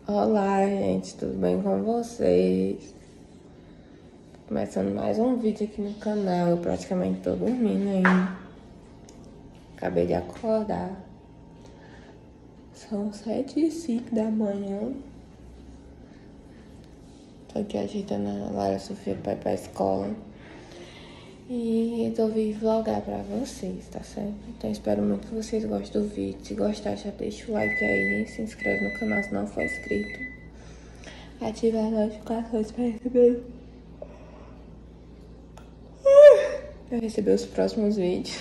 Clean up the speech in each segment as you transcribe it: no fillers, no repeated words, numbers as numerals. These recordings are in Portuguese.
Olá, gente, tudo bem com vocês? Começando mais um vídeo aqui no canal. Eu praticamente tô dormindo ainda. Acabei de acordar. São 7h05 da manhã. Tô aqui ajeitando a Lara Sofia pra ir pra escola. E resolvi vlogar pra vocês, tá certo? Então espero muito que vocês gostem do vídeo. Se gostar, já deixa o like aí. Se inscreve no canal se não for inscrito. Ativa as notificações pra receber os próximos vídeos.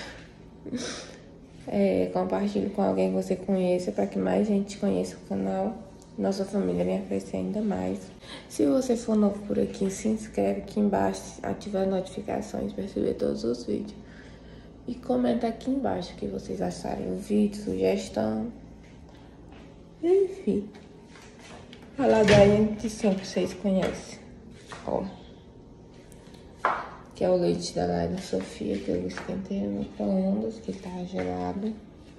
Compartilhe com alguém que você conheça para que mais gente conheça o canal. Nossa família venha crescer ainda mais. Se você for novo por aqui, se inscreve aqui embaixo, ativa as notificações para receber todos os vídeos. E comenta aqui embaixo o que vocês acharem do vídeo, sugestão. Enfim. A ladainha de sempre vocês conhecem. Ó. Que é o leite da Lara Sofia, que eu esquentei no micro-ondas, que tá gelado.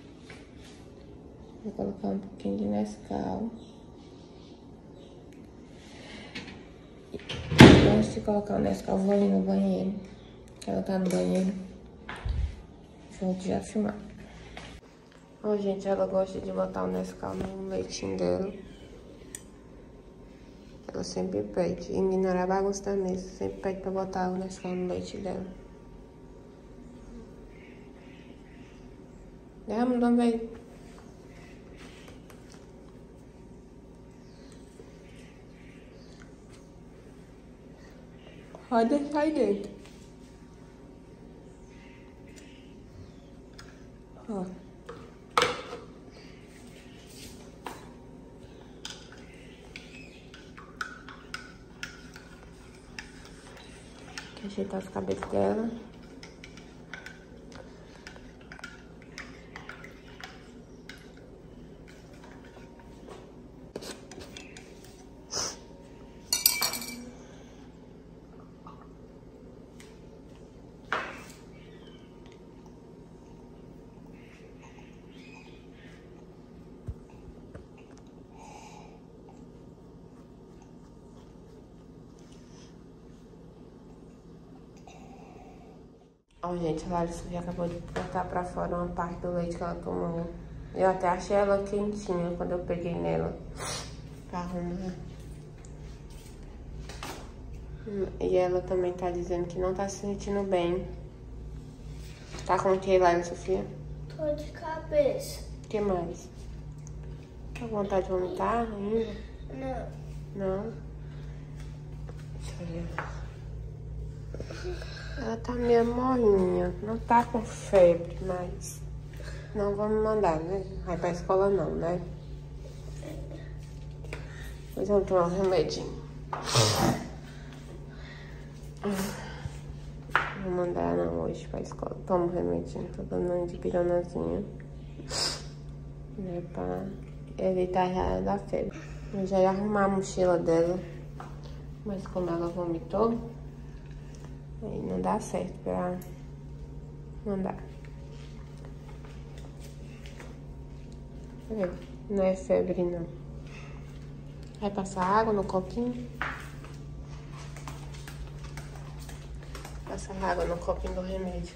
Vou colocar um pouquinho de Nescau. Antes de colocar o Nescau, vou ali no banheiro. Ela tá no banheiro. Volto já filmar. Ó, gente, ela gosta de botar o Nescau no leitinho dela. Ela sempre pede, ignorar a bagunça da mesa, sempre pede pra botar o Nescau no leite dela. Derrama também. Pode deixar aí dentro. Ó. Ajeitar os cabelos dela. Ó, gente, a Lara Sofia acabou de botar pra fora uma parte do leite que ela tomou. Eu até achei ela quentinha quando eu peguei nela pra arrumar. E ela também tá dizendo que não tá se sentindo bem. Tá com o que, Lara Sofia? Dor de cabeça. O que mais? Tá com vontade de vomitar ainda? Não. Não? Deixa eu ver. Ela tá meio morrinha, não tá com febre, mas não vamos mandar, né? Vai pra escola não, né? Mas vamos tomar um remedinho. Não vou mandar não hoje pra escola. Toma um remedinho, tô dando um de piranazinha. Né, pra evitar já da febre. Eu já ia arrumar a mochila dela, mas como ela vomitou, aí não dá certo pra mandar. Não é febre, não. Vai passar água no copinho? Passa água no copinho do remédio.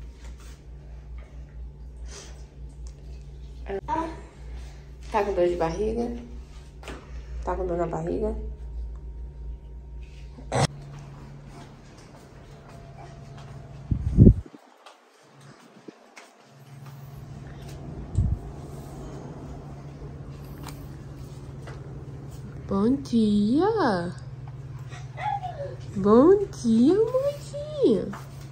Tá com dor de barriga? Tá com dor na barriga? Bom dia! Bom dia, mocinha!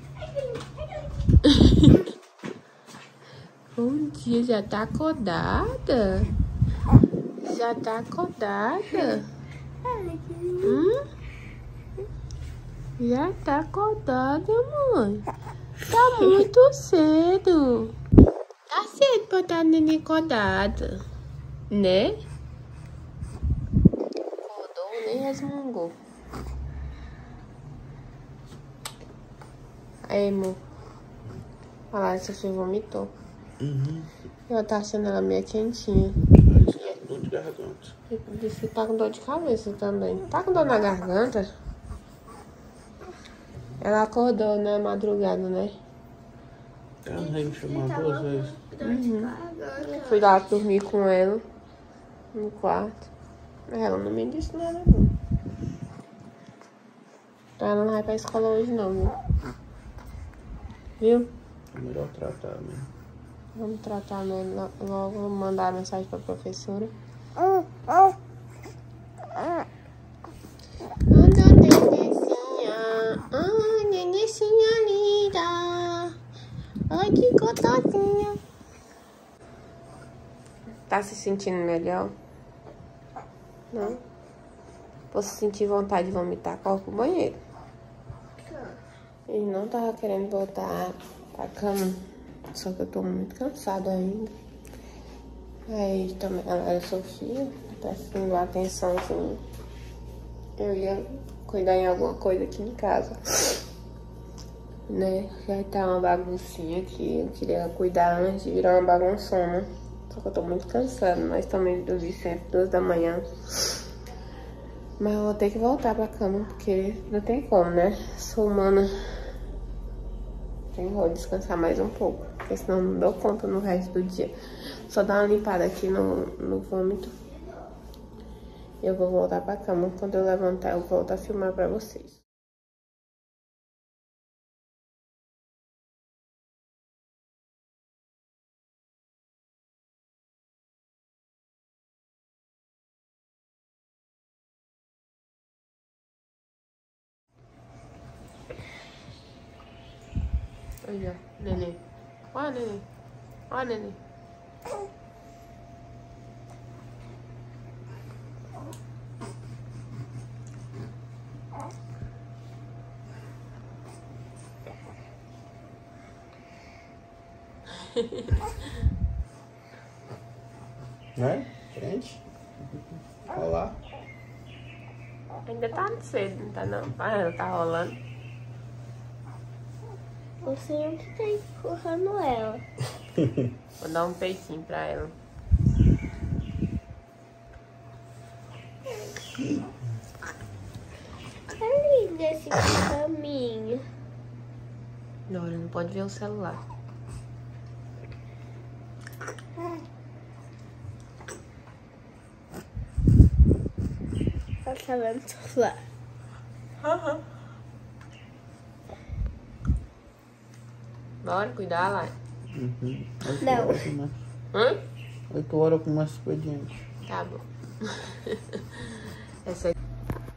Bom dia, já tá acordada? Já tá acordada? Já tá acordada, mãe? Tá muito cedo. Tá cedo pra estar neném acordada, né? Nem resmungou. Aí, amor. Olha lá, essa Sofia vomitou. Ela tá achando ela meio quentinha. Não te dá garganta. Ele disse que tá com dor de cabeça também. Tá com dor na garganta? Ela acordou na madrugada, né? Ela me chamou 2 vezes. Fui lá dormir com ela no quarto. Ela não me disse nada, não. Ela não vai pra escola hoje, não, viu? Viu? É melhor tratar mesmo. Vamos tratar logo, vamos mandar a mensagem pra professora. Nenecinha linda. Ai, que gostosinha. Tá se sentindo melhor? Não? Você sentir vontade de vomitar, corre pro banheiro. Ele não tava querendo voltar pra cama. Só que eu tô muito cansada ainda. Aí também a Sofia tá sendo atenção assim. Eu ia cuidar em alguma coisa aqui em casa, né? Já tá uma baguncinha aqui. Eu queria cuidar antes de virar uma bagunçona. Só que eu tô muito cansada. Nós também dormi sempre 2 da manhã. Mas eu vou ter que voltar pra cama, porque não tem como, né? Sou humana. Vou descansar mais um pouco, porque senão não dou conta no resto do dia. Só dar uma limpada aqui no vômito. Eu vou voltar pra cama. Quando eu levantar, eu volto a filmar pra vocês. Olha, neném. Olha, neném. Olha, neném. Né? Gente? Olha lá. Ainda tá cedo, não tá não? Ah, ela tá rolando. Você não tá empurrando ela. Vou dar um peitinho pra ela. É lindo esse caminho. Dora, não pode ver o celular. Ela tá vendo o celular. Bora cuidar lá. Uhum. 8 Não. horas, né? 8 horas com mais expediente. Tá bom. Essa aqui.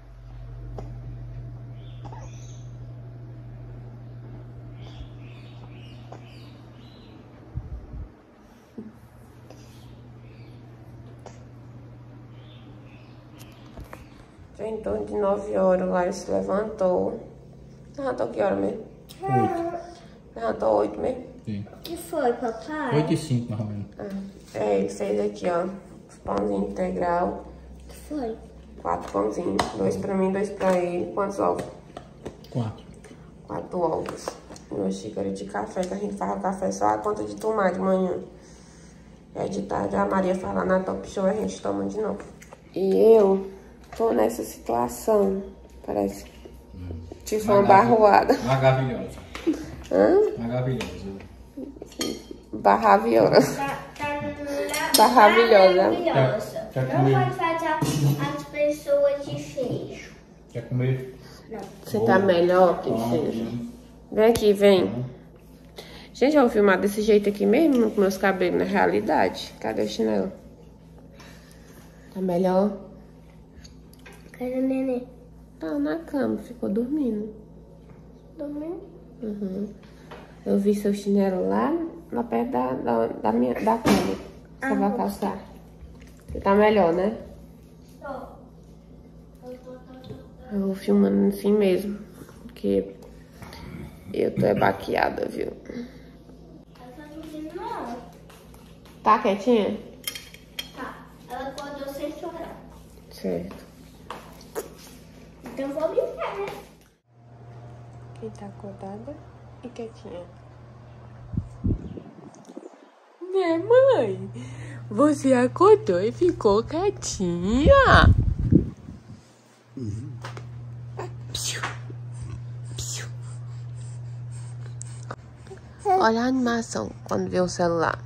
Já em torno de 9 horas, o Lário se levantou. Levantou que hora mesmo? 8. Levantou 8 mesmo? Sim. O que foi, papai? 8 e 5, mais ou menos. Ele fez aqui, ó. Os pãozinhos integral. O que foi? 4 pãozinhos. 2 pra mim, 2 pra ele. Quantos ovos? 4. 4 ovos. E uma xícara de café, que a gente faz o café só a conta de tomar de manhã. E aí de tarde a Maria faz lá na Top Show e a gente toma de novo. E eu tô nessa situação. Parece que foi uma barroada. Maravilhosa. Hã? Maravilhosa. Barraviosa. Tá Maravilhosa. maravilhosa. Quer Não comer? pode fazer as pessoas de feio. Quer comer? Não. Você tá melhor, princesa? Vem aqui, vem. Gente, eu vou filmar desse jeito aqui mesmo, com meus cabelos na realidade. Cadê o chinelo? Tá melhor? Cadê o neném? Tá na cama, ficou dormindo. Dormindo? Uhum. Eu vi seu chinelo lá perto da cama. Você vai calçar. Você tá melhor, né? Eu vou filmando assim mesmo. Porque eu tô baqueada, viu? Ela tá dormindo, não. Tá quietinha? Tá. Ela acordou sem chorar. Certo. Então vou brincar, né? Quem tá acordada e quietinha? Minha mãe! Você acordou e ficou quietinha. Olha a animação quando vê o celular.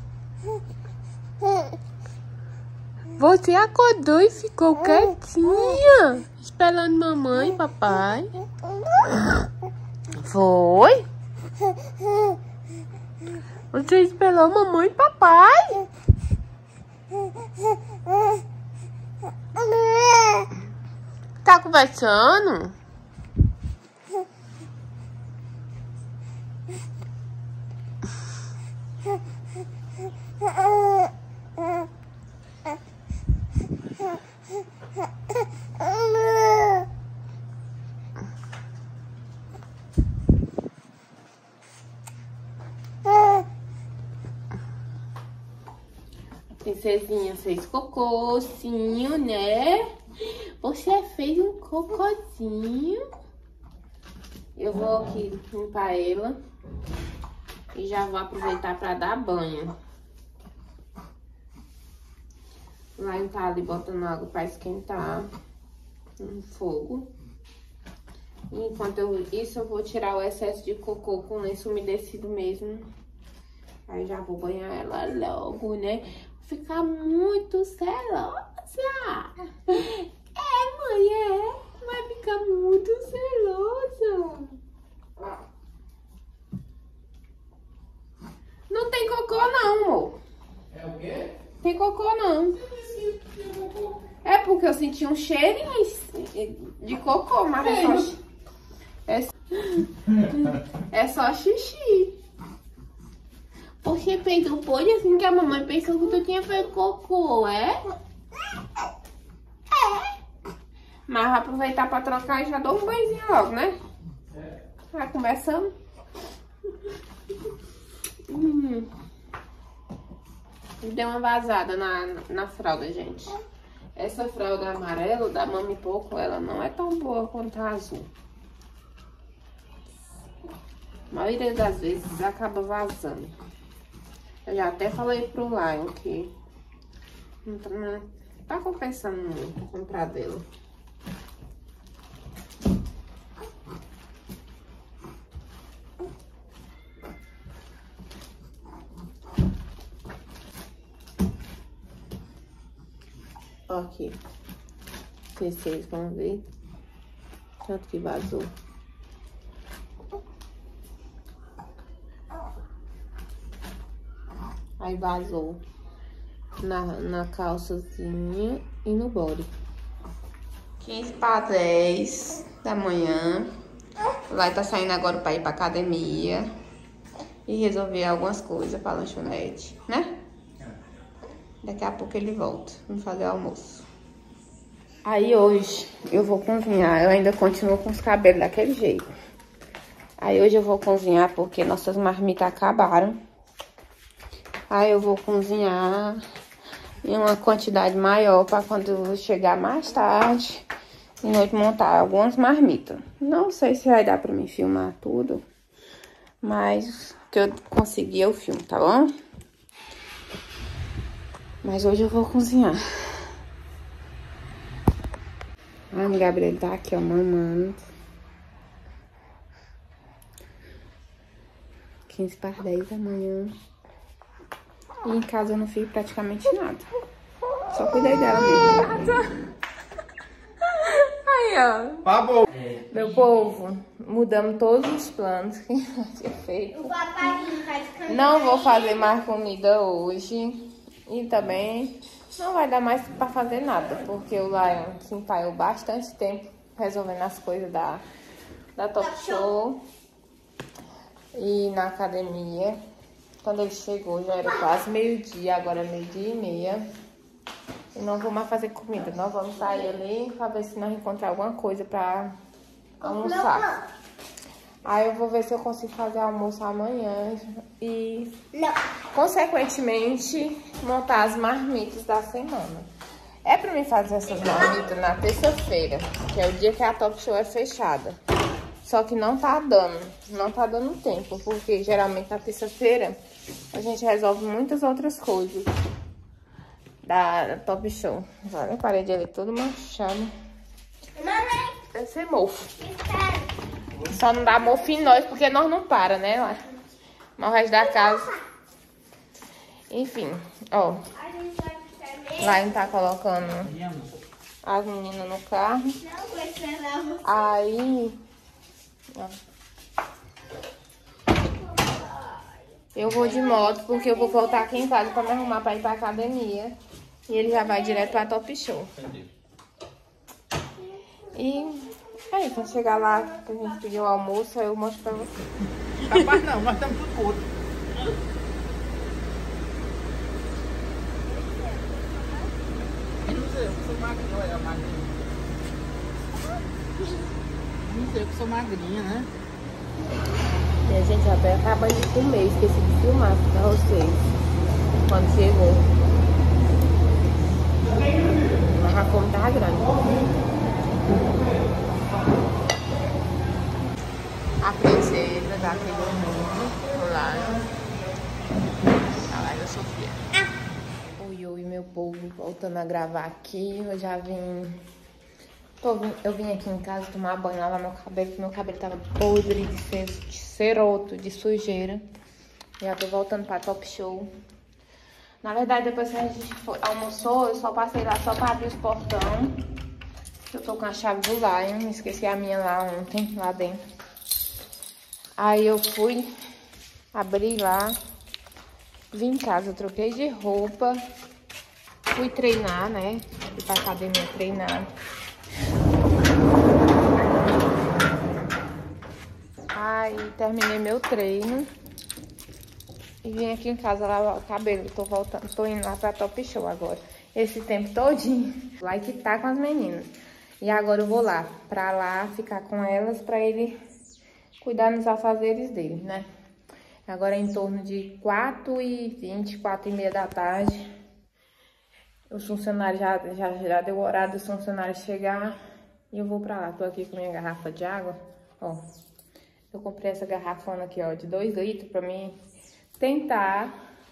Você acordou e ficou quietinha, esperando mamãe e papai. Foi? Você esperou mamãe e papai? Tá conversando? Princesinha fez cocôzinho, né? Você fez um cocôzinho. Eu vou aqui limpar ela e já vou aproveitar para dar banho. O Lion tá ali botando água para esquentar no fogo. E enquanto eu vou tirar o excesso de cocô com lenço umedecido mesmo. Aí já vou banhar ela logo, né? Ficar muito celosa. É, mãe, vai ficar muito celosa. Não tem cocô não, amor. É o quê? Tem cocô não. É porque eu senti um cheirinho de cocô, mas é só xixi. Você peidou pode assim que a mamãe pensou que tu tinha feito cocô, é? É. Mas vou aproveitar pra trocar e já dou um banhozinho logo, né? Vai começando. Deu uma vazada na fralda, gente. Essa fralda amarela da Mami Pouco, ela não é tão boa quanto a azul. A maioria das vezes acaba vazando. Eu já até falei pro Lion que não tá compensando muito comprar dela. Ó aqui. Vocês vão ver tanto que vazou. Aí vazou na calçazinha e no body. 15 para 10 da manhã. O Lai tá saindo agora para ir pra academia e resolver algumas coisas pra lanchonete, né? Daqui a pouco ele volta. Vamos fazer o almoço. Aí hoje eu vou cozinhar. Eu ainda continuo com os cabelos daquele jeito. Aí hoje eu vou cozinhar porque nossas marmitas acabaram. Aí eu vou cozinhar em uma quantidade maior para quando chegar mais tarde e noite montar algumas marmitas. Não sei se vai dar para mim filmar tudo, mas o que eu conseguir eu filmo, tá bom? Mas hoje eu vou cozinhar. A Gabriela tá aqui, ó, mamando. 15 para 10 da manhã. E em casa eu não fiz praticamente nada. Só cuidei dela mesmo. Aí, ó. Babou. Meu povo, mudamos todos os planos que nós tinha feito. O papainho faz cantar. Não vou fazer mais comida hoje. E também não vai dar mais pra fazer nada. Porque o Lion se empaiou bastante tempo resolvendo as coisas da Top Show. E na academia. Quando ele chegou já era quase meio-dia, agora é meio-dia e meia. E não vou mais fazer comida. Nós vamos sair ali pra ver se nós encontramos alguma coisa pra almoçar. Aí eu vou ver se eu consigo fazer almoço amanhã e, consequentemente, montar as marmitas da semana. É pra mim fazer essas marmitas na terça-feira, que é o dia que a Top Show é fechada. Só que não tá dando tempo, porque geralmente na terça-feira a gente resolve muitas outras coisas. da Top Show. Olha a parede ali toda manchada. Mamãe, Deve ser mofo. espera. Só não dá mofo em nós, porque nós não para, né? Lá. Mas o resto da casa. Enfim, ó. A gente vai ficar mesmo. Lá a gente tá colocando as meninas no carro. Não vou esperar você. Aí, ó. Eu vou de moto porque eu vou voltar aqui em casa pra me arrumar pra ir pra academia. E ele já vai direto pra Top Show. E é isso, quando chegar lá, que a gente pediu o almoço, aí eu mostro pra você. Capaz não, mas estamos tudo curto. Eu não sei, eu sou magrinha, olha, magrinha. Não sei, eu sou magrinha, né? E a gente já tá acabando de comer, esqueci de filmar pra vocês. Quando chegou. Mas a fome tava grande. A princesa daquele mundo, lá. A lá da Sofia. Oi, oi, meu povo, voltando a gravar aqui. Eu já vim... Eu vim aqui em casa tomar banho, lavar meu cabelo, porque meu cabelo tava podre de ceroto, de sujeira. Já tô voltando pra Top Show. Na verdade, depois que a gente almoçou, eu só passei lá só pra abrir os portão. Eu tô com a chave do Lion, esqueci a minha lá ontem, lá dentro. Aí eu fui abrir lá, vim em casa, troquei de roupa, fui treinar, né? Fui pra academia treinar. Aí terminei meu treino e vim aqui em casa lavar o cabelo. Tô indo lá pra Top Show agora. Esse tempo todinho, lá que tá com as meninas. E agora eu vou lá, pra lá ficar com elas, pra ele cuidar nos afazeres dele, né? Agora é em torno de 4h20, 4h30 da tarde. Os funcionários já deu horário dos funcionários chegar. E eu vou pra lá. Tô aqui com minha garrafa de água, ó. Eu comprei essa garrafona aqui, ó, de 2 litros pra mim tentar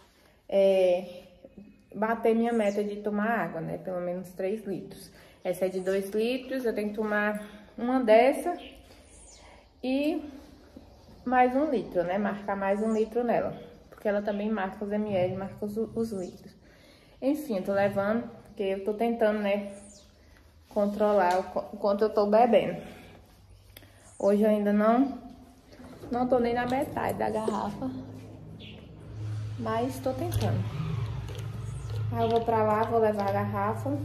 bater minha meta de tomar água, né? Pelo menos 3 litros. Essa é de 2 litros, eu tenho que tomar uma dessa e mais 1 litro, né? Marcar mais 1 litro nela. Porque ela também marca os ml, marca os litros. Enfim, eu tô levando, porque eu tô tentando, né, controlar o quanto eu tô bebendo. Hoje eu ainda não tô nem na metade da garrafa, mas tô tentando. Aí eu vou pra lá, vou levar a garrafa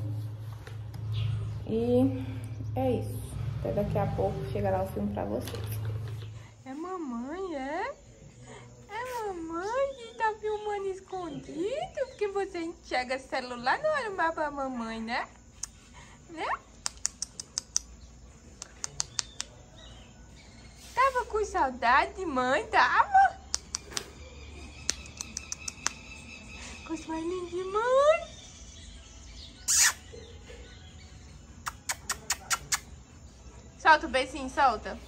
e é isso. Até daqui a pouco chegará o filme pra vocês. É mamãe, é? É mamãe que tá filmando escondido? Porque você enxerga celular, não olha mais pra mamãe, né? Né? Tava com saudade de mãe, tava? Com os olhinhos de mãe. Solta o beicinho, solta.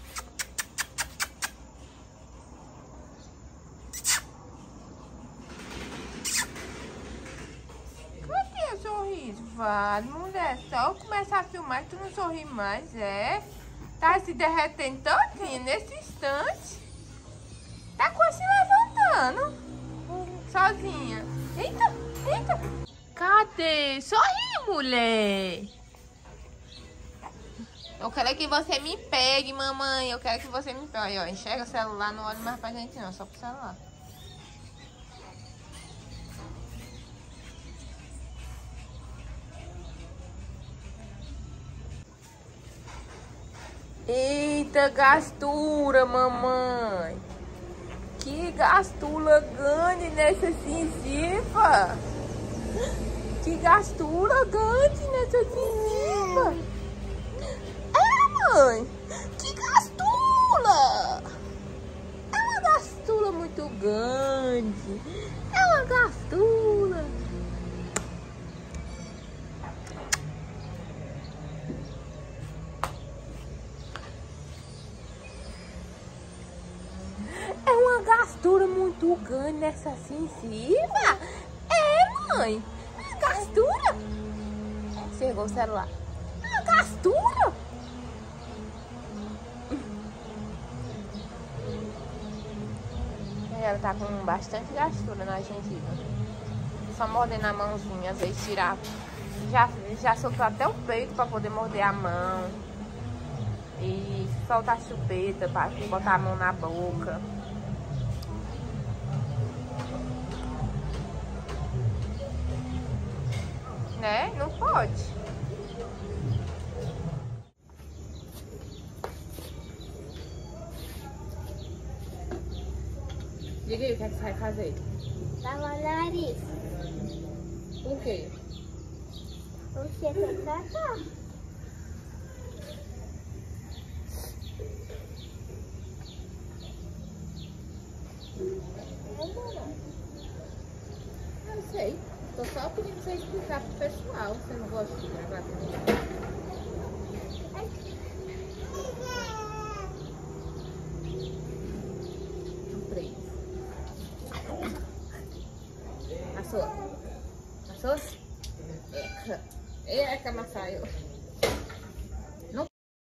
Cadê o sorriso? Vale, mulher, só começar a filmar que tu não sorri mais, é? Tá se derretendo todinha nesse instante. Tá quase se levantando. Sozinha. Eita, eita. Cadê? Sorri, mulher. Eu quero que você me pegue, mamãe. Eu quero que você me pegue. Ó, enxerga o celular, não olha mais pra gente não, só pro celular. Eita, gastura, mamãe. Que gastura grande nessa cinzifa. Que gastura grande nessa cinzifa. É, mãe. Que gastura. É uma gastura muito grande. É uma gastura. É uma gastura muito grande nessa cinziva. É, mãe. É gastura? Chegou o celular. Ah, gastura? Ela tá com bastante gastura na gengiva. Só mordendo a mãozinha, às vezes tirar. Já soltou até o peito pra poder morder a mão. E soltar a chupeta pra botar a mão na boca. Né? Não pode. Diga aí o que é que você vai fazer. Lavar o nariz. Por quê? Porque tem que tratar. Não sei. Tô só pedindo pra você explicar pro pessoal. Você não gosta de gravar comigo? Passou? Eca, Massaio. Não.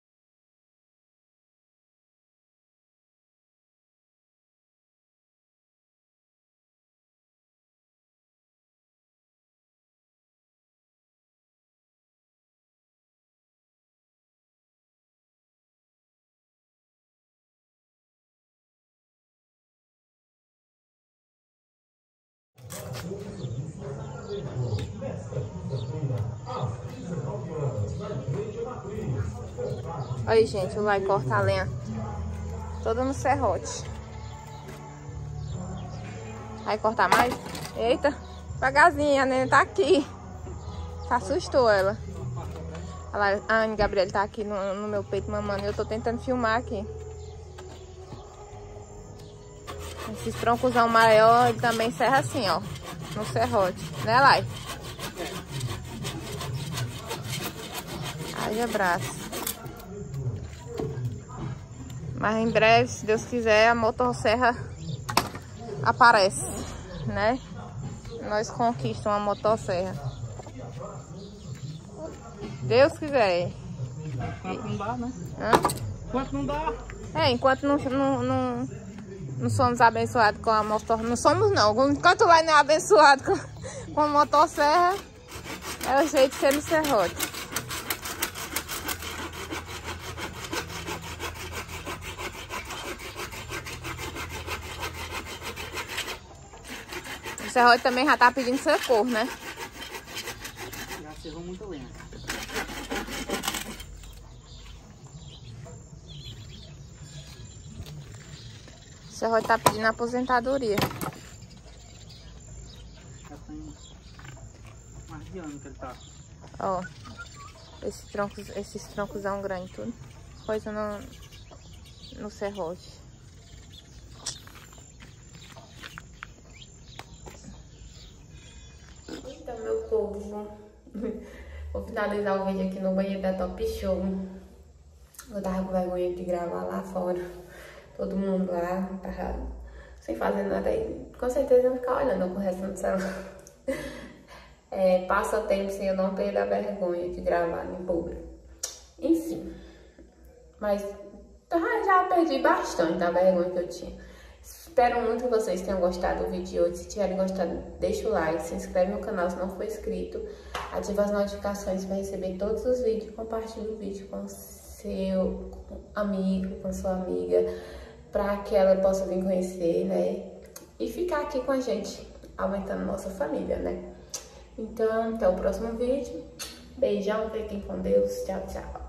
Aí, gente, vai cortar a lenha toda no serrote. Vai cortar mais? Eita, devagarzinho, a neném tá aqui. Assustou ela. A Anne Gabriel tá aqui no meu peito mamando e eu tô tentando filmar aqui. Esses troncosão maior, ele também serra assim, ó, no serrote. Né, Lai? Haja braço. Mas em breve, se Deus quiser, a motosserra aparece, né? Nós conquistamos a motosserra. Deus quiser. Enquanto não dá, né? Hã? Enquanto não dá. Enquanto não somos abençoados com a motosserra. Não somos não. Enquanto o Lai não é abençoado com a motosserra, é o jeito de ser no serrote. O serrote também já tá pedindo socorro, né? Já serrou muito lenha. O serrote tá pedindo aposentadoria. Já tem mais de ano que ele tá. Ó, esses troncosão grande, tudo. Coisa no serrote. Então, meu povo, vou finalizar o vídeo aqui no banheiro da Top Show. Eu tava com vergonha de gravar lá fora. Todo mundo lá, tava sem fazer nada aí. Com certeza eu vou ficar olhando com o resto do celular. Passa o tempo sem eu não perder a vergonha de gravar em público. Enfim. Mas já perdi bastante da vergonha que eu tinha. Espero muito que vocês tenham gostado do vídeo de hoje. Se tiverem gostado, deixa o like, se inscreve no canal se não for inscrito. Ativa as notificações para receber todos os vídeos. Compartilhe o vídeo com seu amigo, com sua amiga, para que ela possa vir conhecer, né? E ficar aqui com a gente, aumentando nossa família, né? Então, até o próximo vídeo. Beijão, fiquem com Deus. Tchau, tchau.